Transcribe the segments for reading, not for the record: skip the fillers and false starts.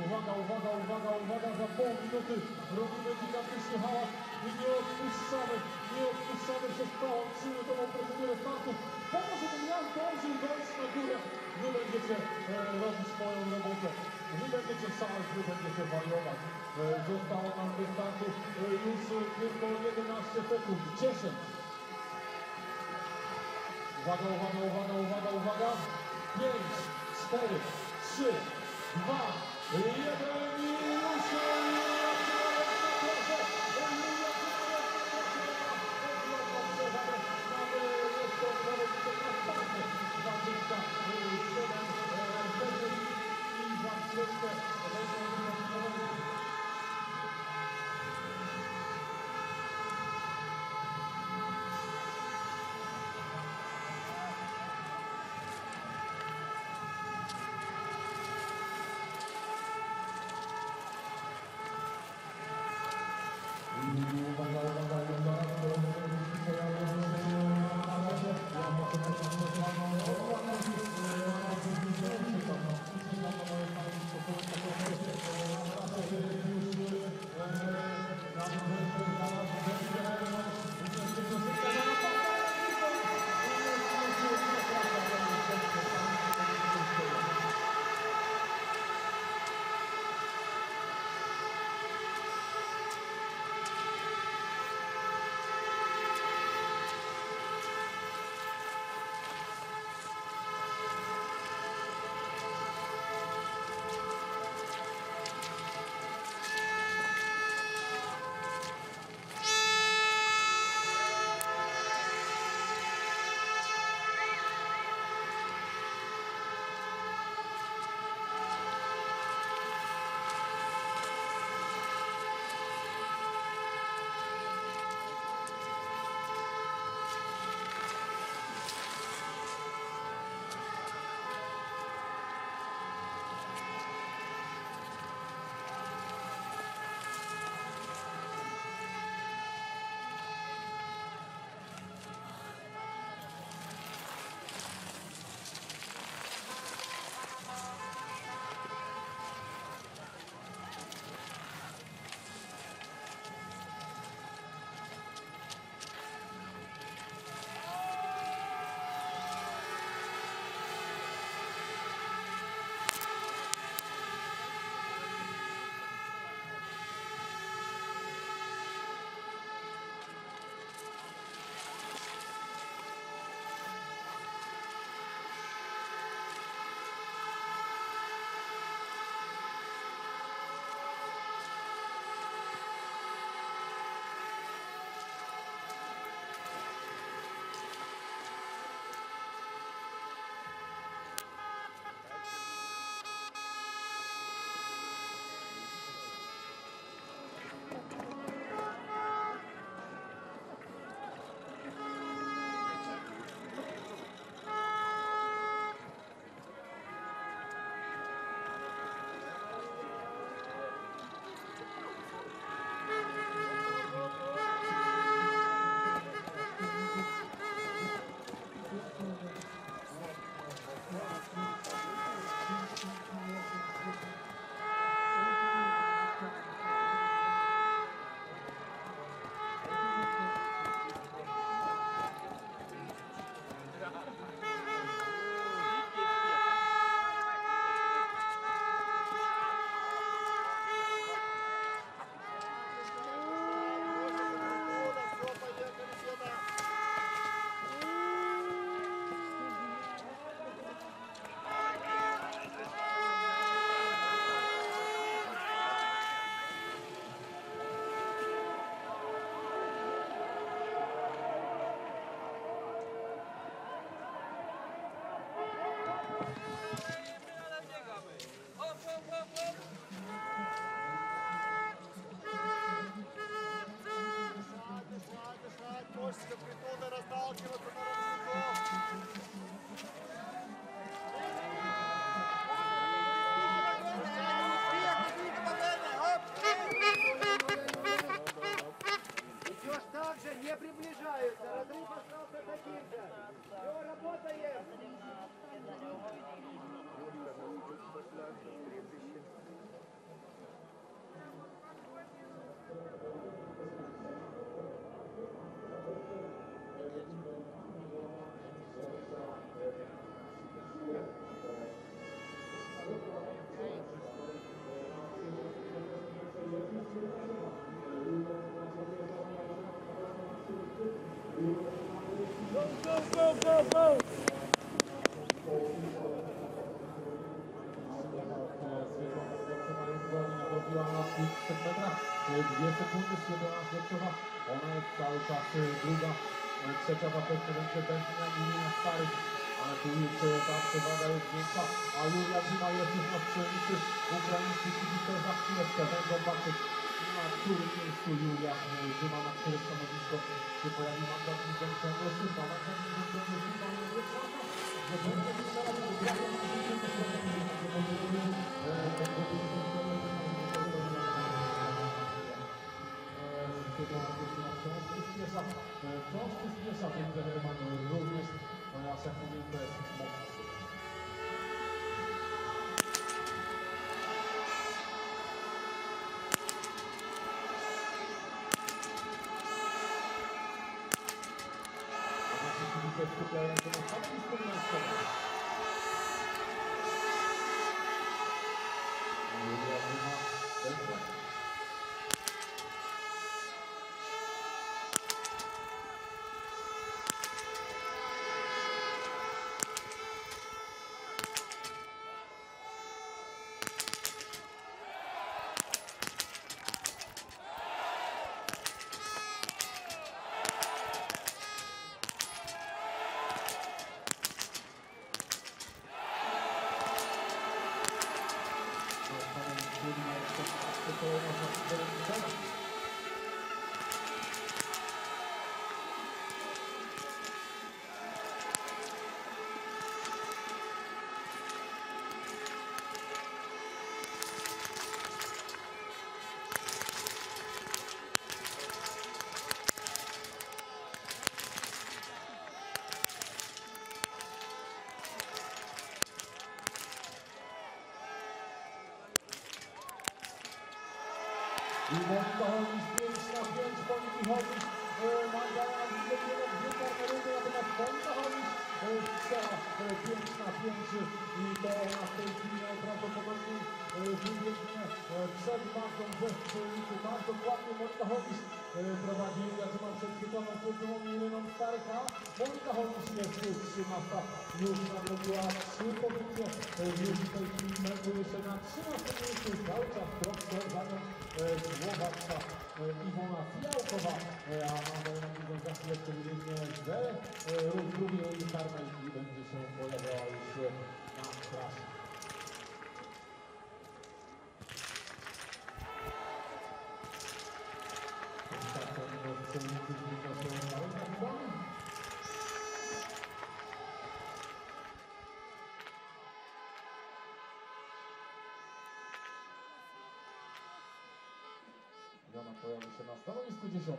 Uwaga, uwaga, uwaga, uwaga, za pół minuty robimy gigantyczny hałas i nie odpuszczamy przez całą 3-minutową procedurę startu. Pomoże ten Jan dążył dojść na górę, wy będziecie robić swoją robotę, wy będziecie szaleć, wy będziecie wariować. Zostało nam do startu już tylko 11 sekund, 10. Uwaga, uwaga, uwaga, uwaga, uwaga. 5, 4, 3, 2, 1 i już na 500 metrach, 2 sekundy, Siebiona Świerczowa, ona jest cały czas druga, trzecia zapewne będzie Benzyna Julia Starych, ale tu już ta przewaga jest większa, a Julia Zima jest już na strzelnicy, ukraińscy kibice za chwileczkę będą patrzeć, na którym miejscu Julia Zima, na które stanowisko się pojawi mandat Nizozemskiego Służba, mandat Nizozemskiego Służba, nie jest szansa, że będzie strzelać do prawa, wciąż przyspiesza, więc Herman również, ponieważ jak mówię, to jest mocno. A nasi kibice skupiają się na stanowisku mężczyzn. Julia Zima, Benzyna. I Monika Holnis 5-5, Moniki Holnis, Magdalena Widzieliego, 2 karneryny, natomiast Monika Holnis strzela 5-5 i to ona w tej chwili najprawdopodobniej wybiegnie przed Magdą ze strzelnicy. Tak, dokładnie Monika Holnis prowadzi Julia Zima przed Świetlaną Służbą Ireną Starych, a Monika Holnis jest 13, już nadrobiła 3 pozycje, już w tej chwili melduje się na 13 miejscu, cały czas prosto za nią Słowacka Iwona Fiałkowa, a Magdalena Widzą za chwileczkę wybiegnie z drugiej rundy karnej i będzie się pojawiała już na trasie. Ona pojawi się na stanowisku 10.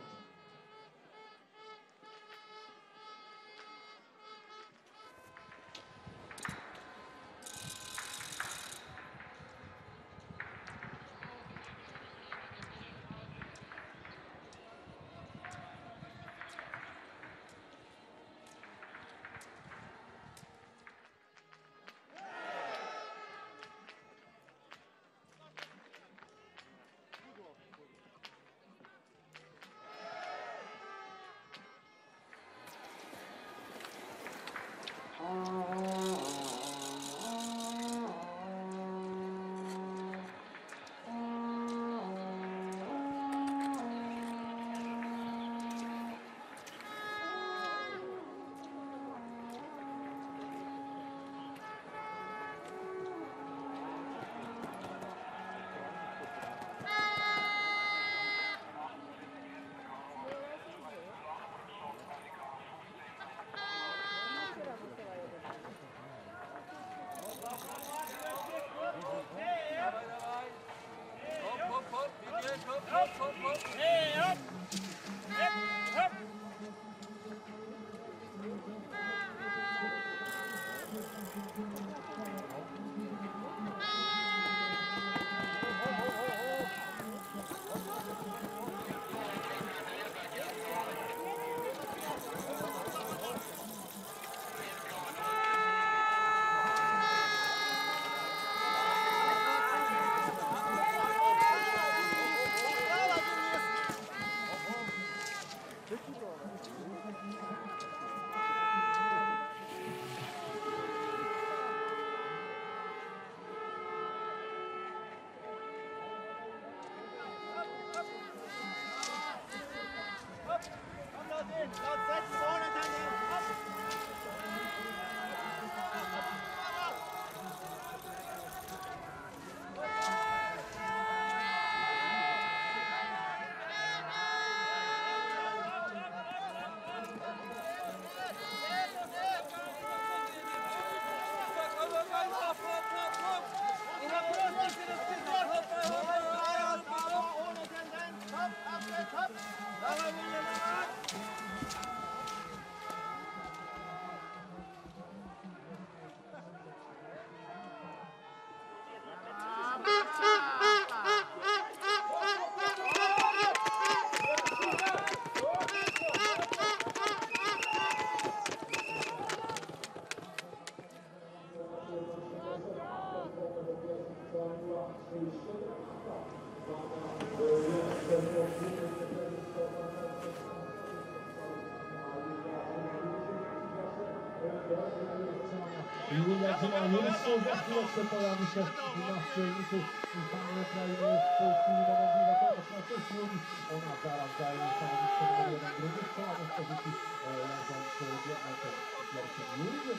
Julia Dzieła jeszcze za chwileczkę pojawi się na strzelniku pan Ukrainy jest w tej chwili możliwe teraz na 6 minut. Ona zaraz daje stanowisko numer 1 drugi strzelanych w pozycji leżąc pierwszym Julią.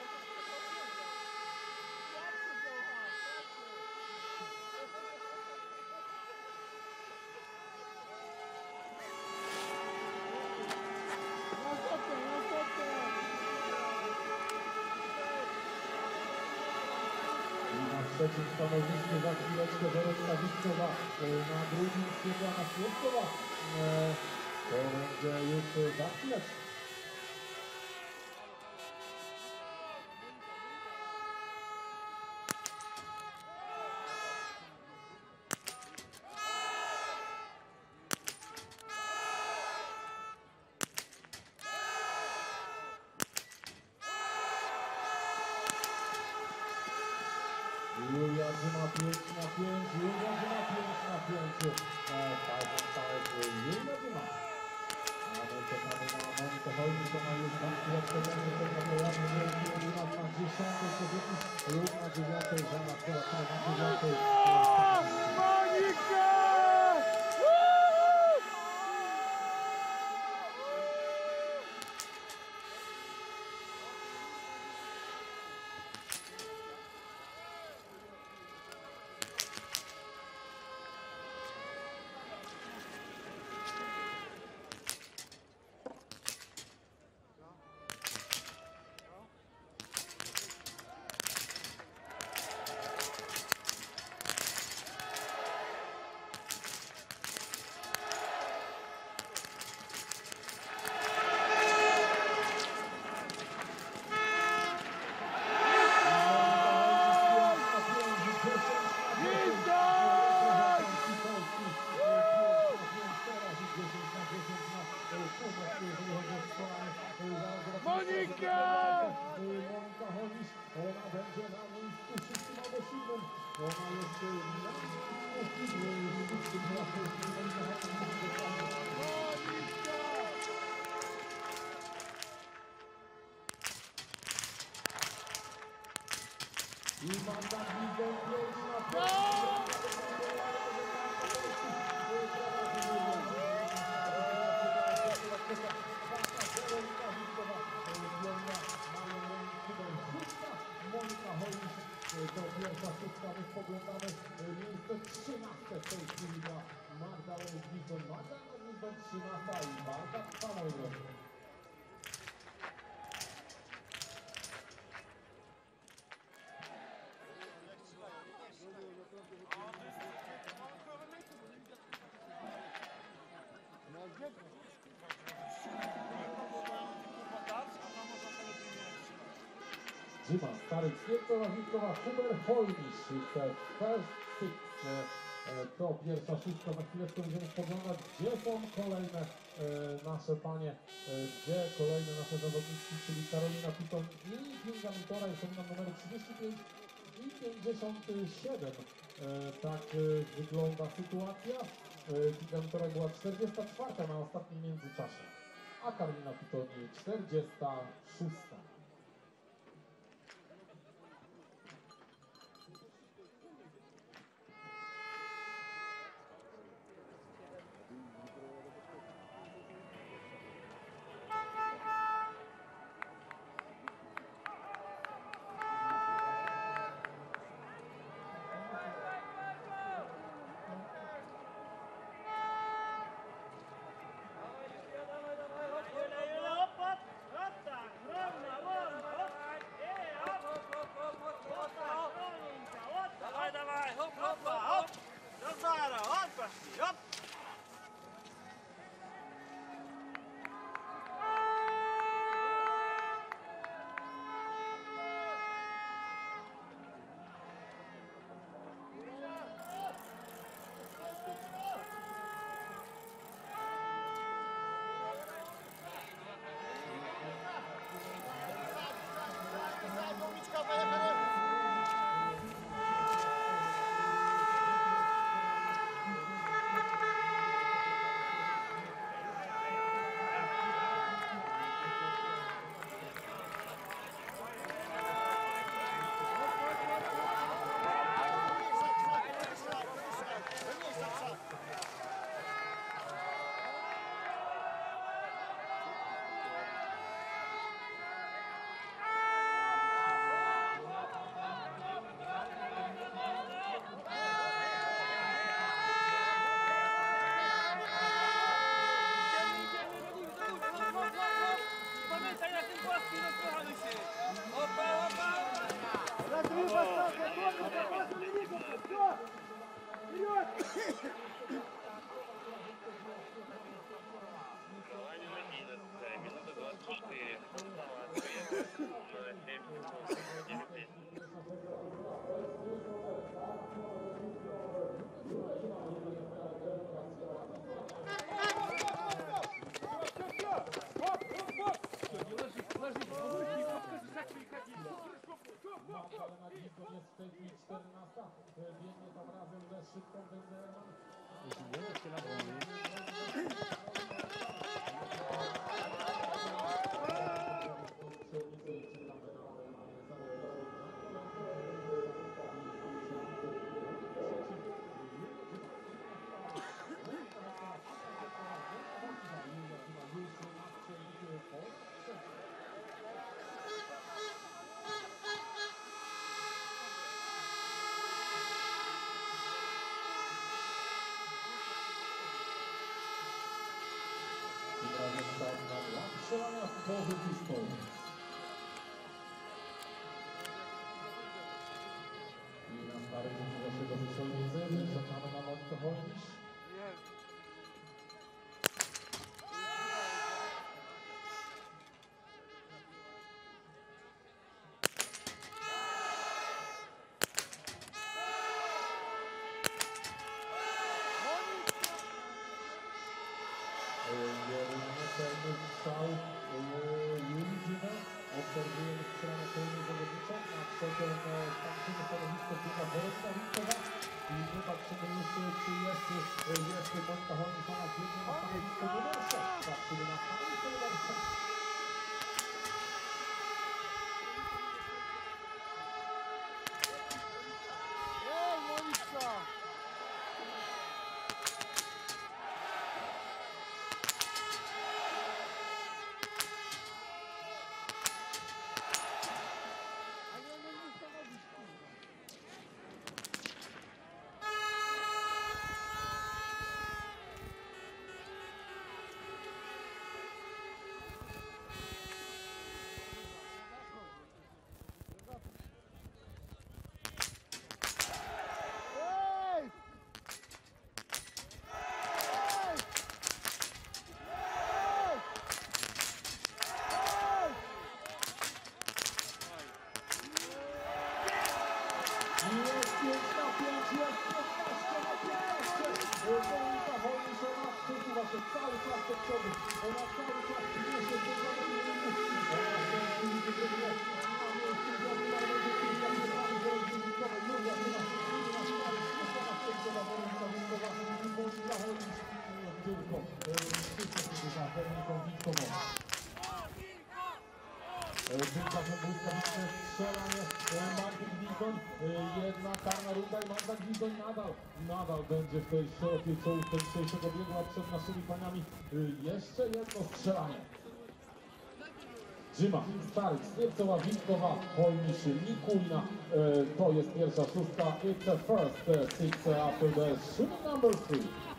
Na trzecim stanowisku za chwileczkę Weronika Witkowa, na drugim Świetlana Świeckowa. To będzie już za chwileczkę. Julia Dzyma 5 na 5, Julia Dzyma 5 na 5. 5 Julia Dzyma. A my czekamy na Monikę Hojnik, ona już za chwileczkę będzie się na pojawił wielki u nas na 10. pozycji, lub na 9. Żana Kołaczyna na 9. Monika! Monika! Monika Holisz, ona będzie na miejscu 6 albo 7. Ona jest na miejscu 7. I mandat widzę 5 na 5. Monika Holisz to pierwsza szóstka, my spoglądamy miejsce 13 w tej chwili dla Magdaleny Gwizdon. Magdalena Gwizdon 13 i Barka samo drogi. Dzyma, Stary Świeckowa, Witkowa, Huber, Hojnisz, First Six, to pierwsza szóstka, za chwileczkę będziemy spoglądać, gdzie są kolejne nasze panie, gdzie kolejne nasze zawodniczki, czyli Karolina Piton i Kinga Mitora, są na numery 35 i 57. Tak wygląda sytuacja. Kinga Mitora była 44 na ostatnim międzyczasie, a Karolina Piton 46. 14. Biegnie tam razem ze szybką Benderman. Strzelania w połowie historii. I na starej naszego strzelnicy czekamy na Monikę Hojnisz. Celny strzał Julizyna. Obserwujemy strzelanie kolejnej zawodniczą. Na trzecią patrzymy stanowisko druga Boryska Witkowa. I wypatrzymy już, czy jest Monika Hojnisz, ona biegnie na stanowisko numer 6. Patrzymy na stanowisko numer 6. Jest 5 na 5, jest 15 na 15. Monika Hojnisz, ona przesuwa się cały czas do przodu. Ona cały czas przyniesie do zadania. Ona się wybiegnie na miejscu Julia Monika Hojnisz tylko Moniką Witkową. Tymczasem błyskawiczne strzelanie Martin Gwizdon. Jedna karna runda i Martin Gwizdon nadal będzie w tej szerokiej czołówce dzisiejszego biegu, a przed naszymi paniami jeszcze jedno strzelanie. Dżyma, Staryk, Stiercowa, Witkowa, Hojnisz, Nikulina. To jest pierwsza szóstka. It's the first six after the shooting number 3.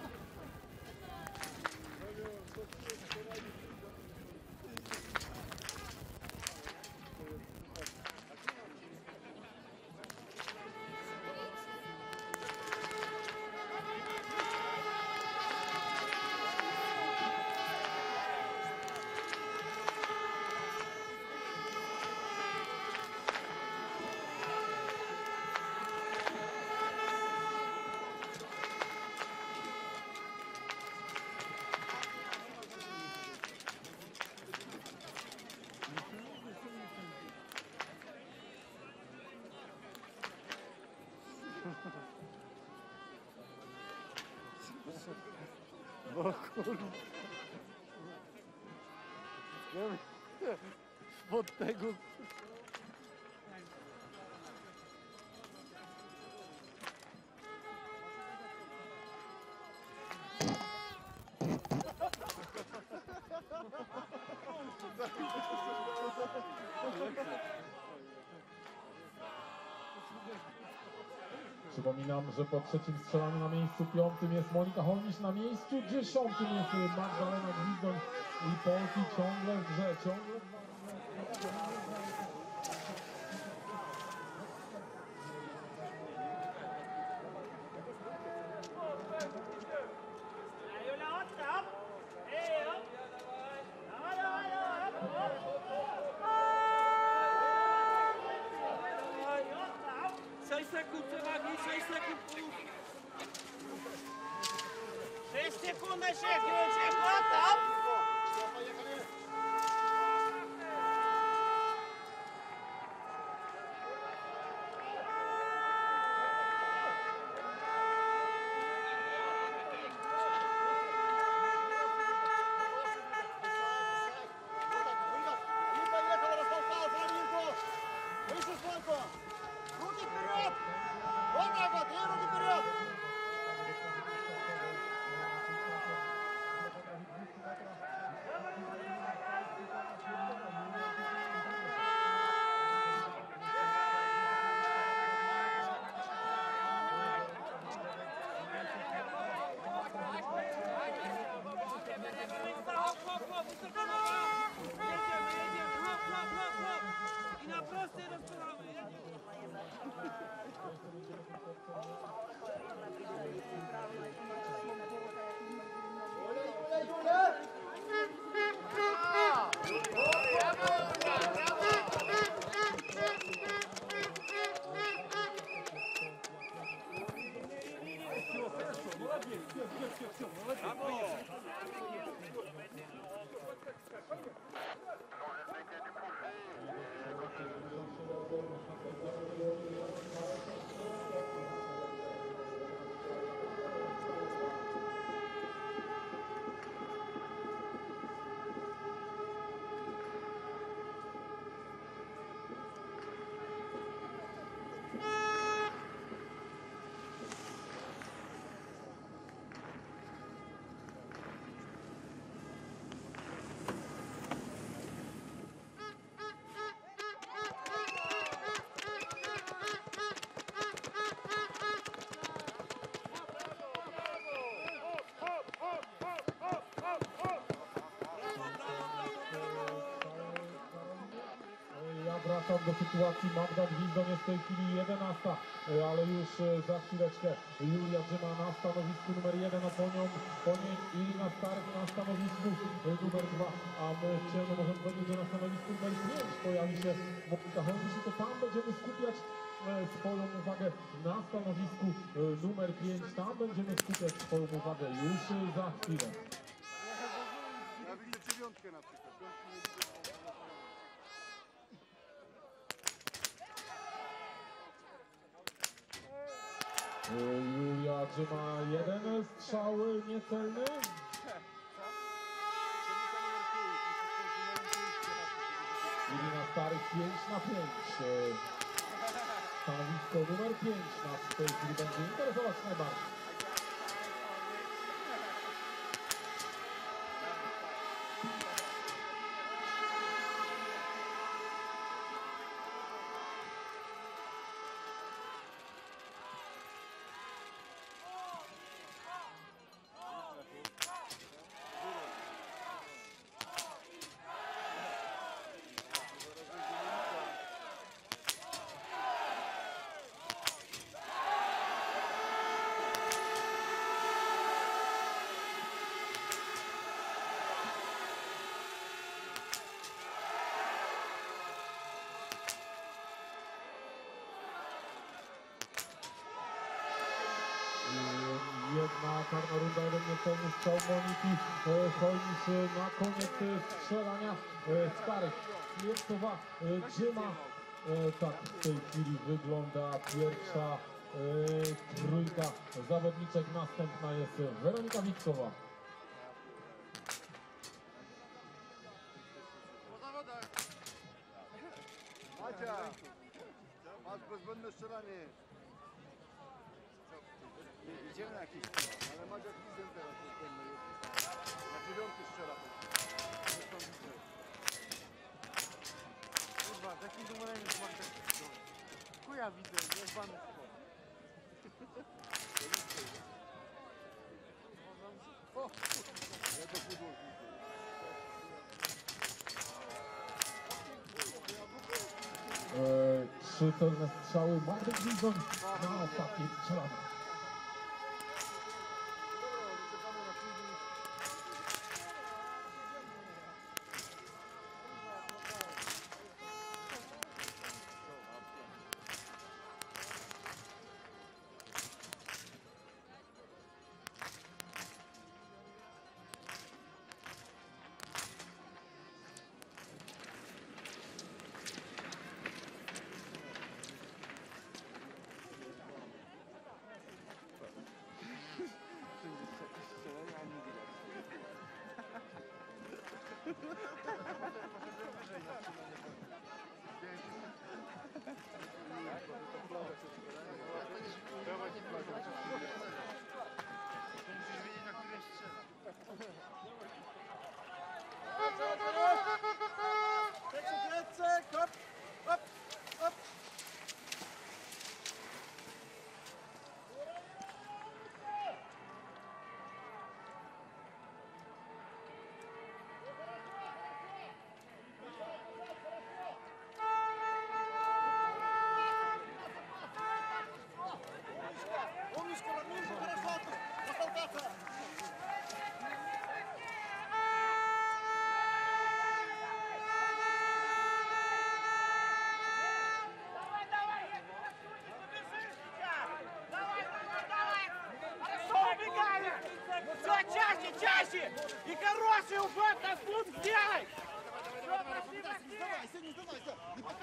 Bo kurwa. Spod tego. Przypominam, że po trzecim strzelaniu na miejscu 5 jest Monika Hojnisz, na miejscu 10 jest Magdalena Gwizdon i Polki ciągle w grze, ciągle w sekund przewagi, 6 sekund plus. 6 sekund na siebie, tam. Ja wracam do sytuacji. Magda Gwizdon jest w tej chwili 11, ale już za chwileczkę Julia Drzyma na stanowisku numer 1, a po niej Irina Starych na stanowisku numer 2, a my w ciemno możemy powiedzieć, że na stanowisku numer 5 pojawi się Monika Holmyś i to tam będziemy skupiać swoją uwagę na stanowisku numer 5, tam będziemy skupiać swoją uwagę już za chwilę. Ja widzę dziewiątkę na przykład. Julia Drzyma, jeden strzał niecelny. Irina Starych 5/5. Stanowisko numer 5 nas w tej chwili będzie interesować najbardziej. Jedna karna runda, jeden niecelny strzał Moniki Holmyś na koniec strzelania Starych. Kiercowa, Drzyma. Tak w tej chwili wygląda pierwsza trójka zawodniczek. Następna jest Weronika Witkowa. Po zawodach. Macia, masz bezbłędne strzelanie. Idziemy na jakiś ale Madzia Gwizden teraz bezbłędny jest. Na dziewiąty strzela. Kurwa, takim numerem jest Magda Gwizdon. Chuja widzę, jebany sport. O! Ja do pudło. Trzy celne strzały Magdy Gwizdon na ostatniej strzelaniu.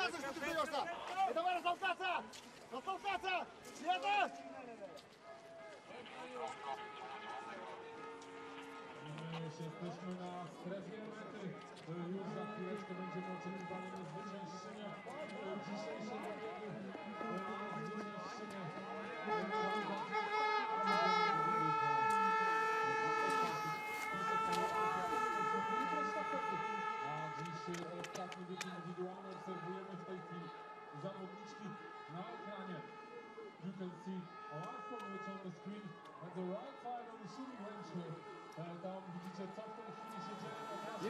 Razem z tym wyniosła! Dawaj, na Stałkaca! Na Stałkaca! Jeden! Jesteśmy na strefie mety. Już za chwileczkę będziemy oczekiwali na zwyciężczynię dzisiejszego biegu. A dziś ostatni bieg indywidualny obserwujemy w tej chwili zawodniczki na ekranie. You can see our which on the screen at the right side of the shooting range here. Tam widzicie, co w tej chwili się dzieje na trasie.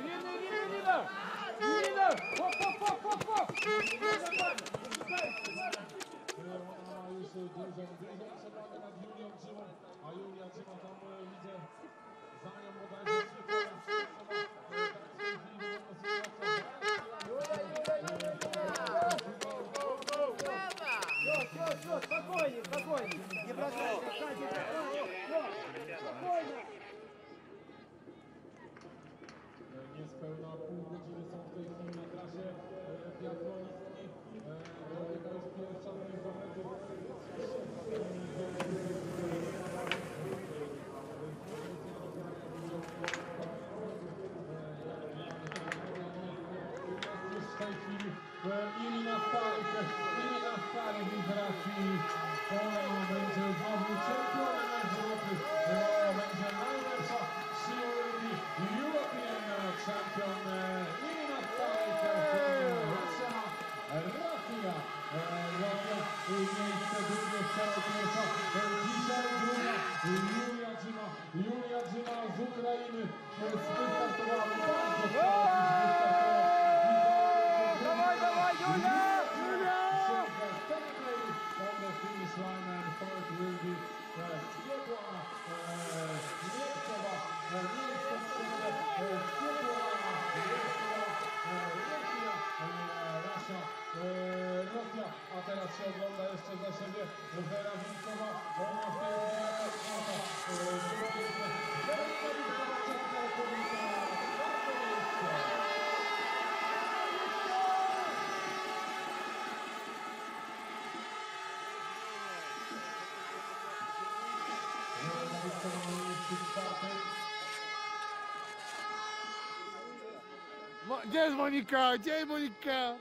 Ona ma już dużą przewagę nad Julią Dżymą, a Julia Dżyma tam widzę za nią bodajże Спокойнее, спокойнее. Не бросайся, Катя, спокойно. Niespełna pół godziny są w tej chwili na trasie biatlonistki. Dobiega już pierwsza do mety. Już w tej chwili Irina Starych z racji ona będzie znowu czempionem Europy. Będzie najlepsza siłowni European champion Irina Starych Rosja. Miejsce drugie, strzała pierwsza. Dzisiaj druga Julia Dżyma z Ukrainy wystartowała bardzo Dawaj, Julia! On the finish line and fourth will be Swiatłana Niemcowa, miejsce trzecie Swiatłana Rosja, a teraz się ogląda jeszcze za siebie Wera Wilkowa, ona w tej chwili Gdzie jest Monika? Gdzie jest Monika?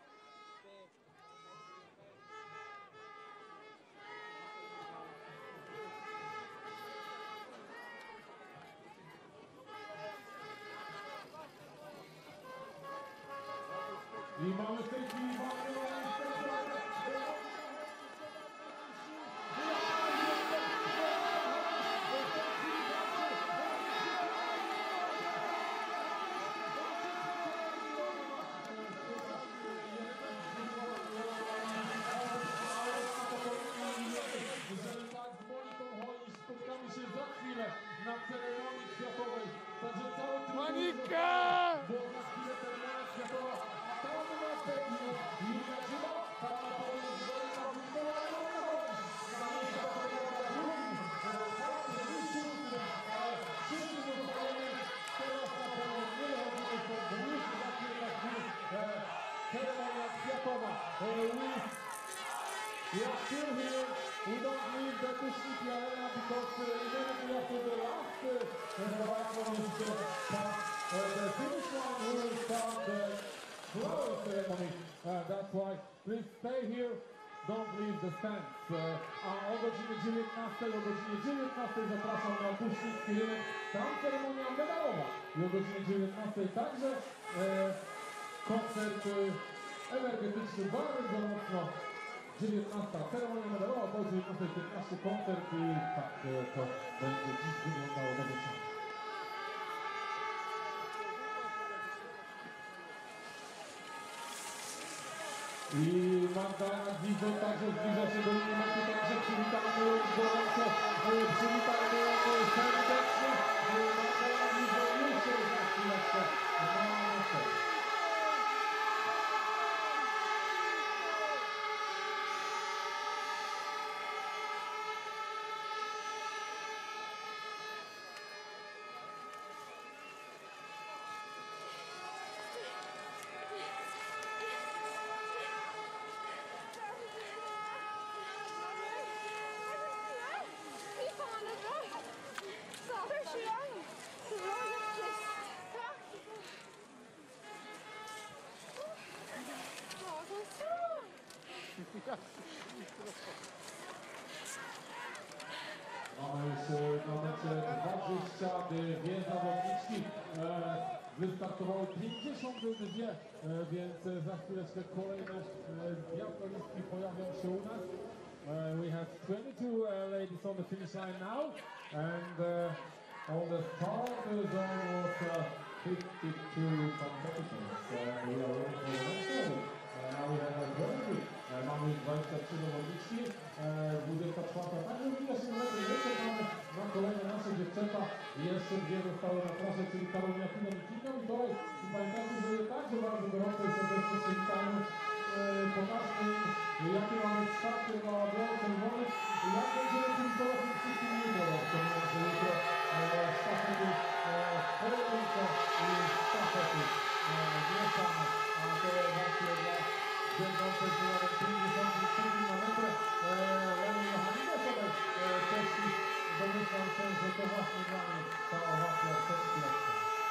I mamy w tej chwili spotkamy się za chwilę na ceremonii kwiatowej. Także cały Monika! Bo za chwilę ceremonia kwiatowa, a tam na pewno Julia Dżyma, tam na pewno ceremonia kwiatowa. We are still here. We don't leave the Kushiki Arena because immediately after the last biathlon is passed, the finish line will start the flower ceremony. That's why please stay here. Don't leave the stands. A o godzinie 19 zapraszam na Kusznicki rynek. Tam ceremonia medalowa. I o godzinie 19 także koncert energetyczny bardzo mocno. 19. ceremonia medalowa, po 19:15 koncert i tak to będzie dziś wyglądało do wieczoru. I Magda Gizo także zbliża się do linii mety, także przywitamy gorąco, przywitamy ją serdecznie. Magda Gizo już za chwileczkę na metę. przyjemnie. O, to jest Mamy już na mecie 22 zawodniczki. Wystartowały 52, więc za chwileczkę kolejne biatlonistki pojawią się u nas. We have 22 ladies on the finish line now, and on the start zone was 52 competitors. We are ready for the next one. Now we have a very good. Mamy 23 zawodniczki, 24. Także wbija się lepiej. Jeszcze mamy na kolejne nasze dziewczęta. Jeszcze dwie zostały na trasie, czyli Karolina Pina i Kinga Mikołaj. I pamiętajcie, że także bardzo gorąco i serdecznie się witamy. Pokażmy im, jakie mamy wsparcie dla biało-czerwonych i jak będziemy punktować tym wszystkim jutro. Ponieważ jutro sztafety pojedyncze i sztafety mieszane. A to właśnie dla będącej z numerem 53 na metrę Leni Johannesowej Polski. Domyślam się, że to właśnie dla mnie ta owacja też lepsza.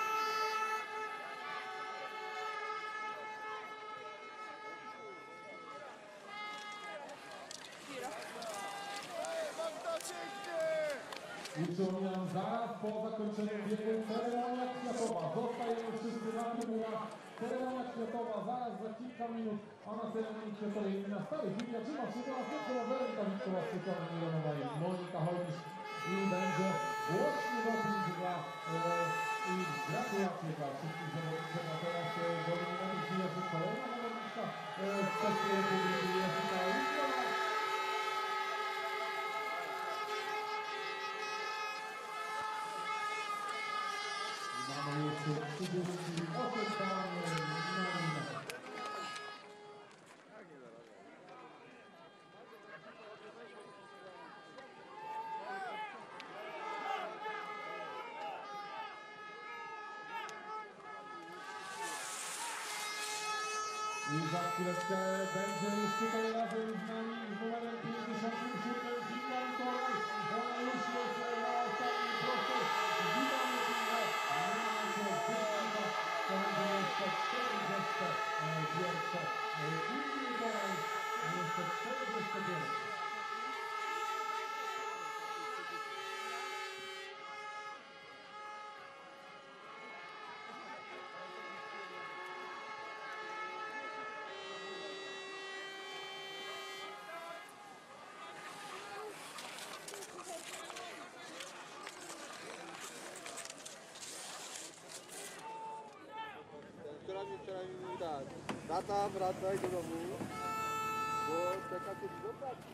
I przypominam, zaraz po zakończeniu biegu ceremonia kwiatowa. Zostajemy wszyscy na trybunach. Ceremonia kwiatowa zaraz za kilka minut, a na ceremonii kwiatowej na starych winiarzymach się teraz nie rowerem Kamikoła Stefana Milonowa i Monika Hojnisz. I będzie głośny doping dla i gratulacje dla wszystkich zawodników. A teraz do nominacji wbija się kolejna zawodniczka z Czeskiej Republiki Jessica Olimpiowa. Mamy jeszcze 38 tam na minę. I za chwileczkę będzie już tutaj razem z nami z numerem 57 Kinga Mikołaj. Ona już jest na ostatnim prostej. Witamy Kingę. To będzie jeszcze 41. Kingi Mikołaj jeszcze 41. Wczoraj mi mówi tak, tata wracaj do domu, bo czeka cię do pracy.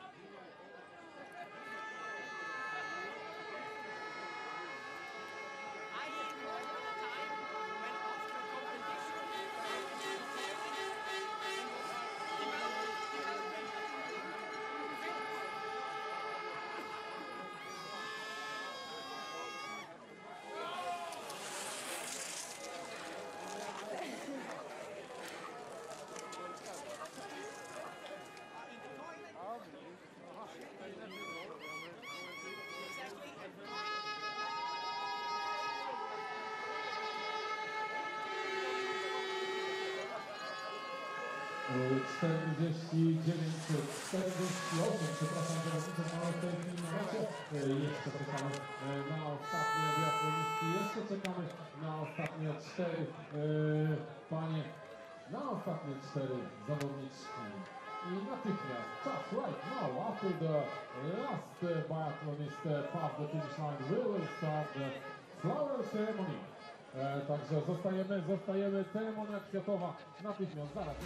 Przepraszam, że mamy w tej chwili na mecie. Jeszcze czekamy na ostatnie biatlonistki, jeszcze czekamy na ostatnie 4 panie, na ostatnie 4 zawodniczki. I natychmiast, just right now, after the last biathlonist past the finish line, we will start the flower ceremony. Także zostajemy, ceremonia kwiatowa natychmiast, zaraz.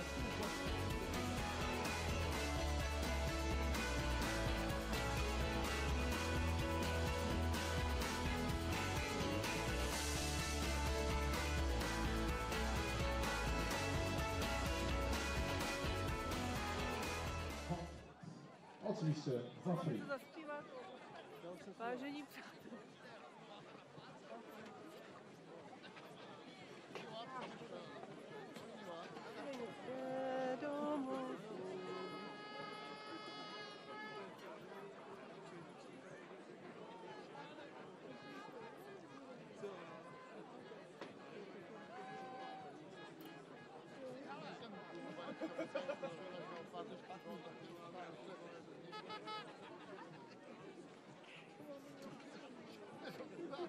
Oczywiście, za free. Zaśpiewa, ale nie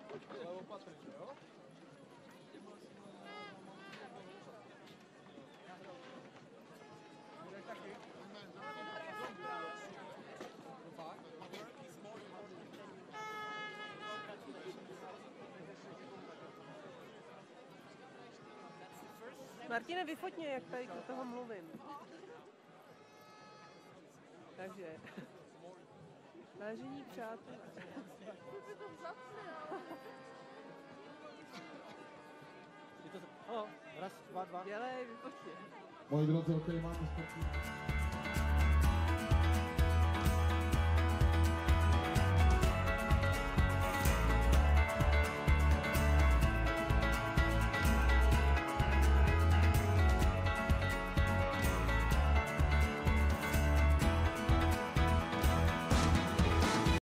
Martine, vyfoť mě, jak tady do toho mluvím. Takže, vážení přátelé. Raz, dva. Dělej, vyfoť mě. Moi drodzy, okej, mamy sportowców.